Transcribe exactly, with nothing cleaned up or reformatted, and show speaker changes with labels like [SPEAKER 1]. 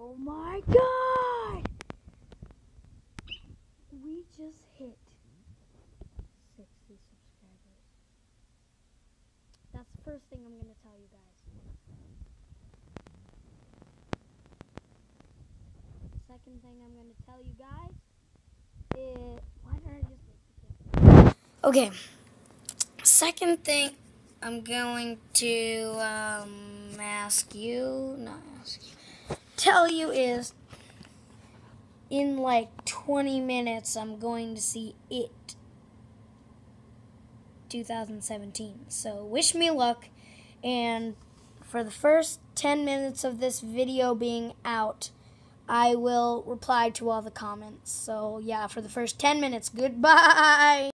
[SPEAKER 1] Oh my god! We just hit sixty subscribers. That's the first thing I'm going to tell you guys. Second thing I'm going to tell you guys is... Why did I just make the kid? Okay. Second thing I'm going to um, ask you... Not ask you. Tell you is... In like twenty minutes, I'm going to see It twenty seventeen. So wish me luck. And for the first ten minutes of this video being out, I will reply to all the comments. So yeah, for the first ten minutes, goodbye.